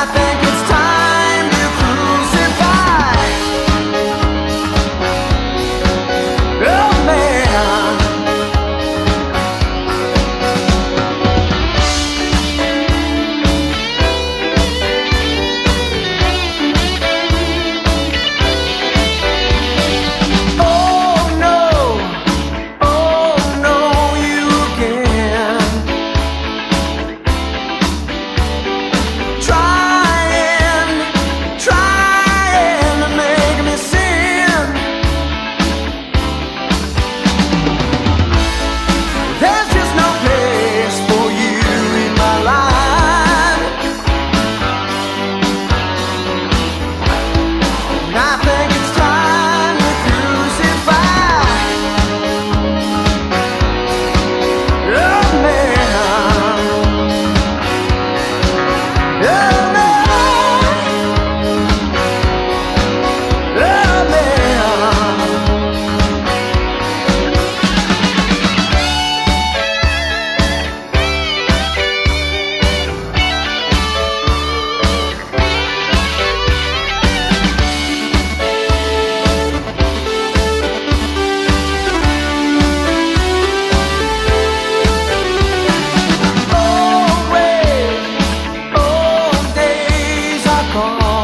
think it's time to crucify. Oh man. Oh no, you can't. Trying to make me sin. There's just no place for you in my life. I think it's time to crucify. Oh man. Oh man. Old days are gone.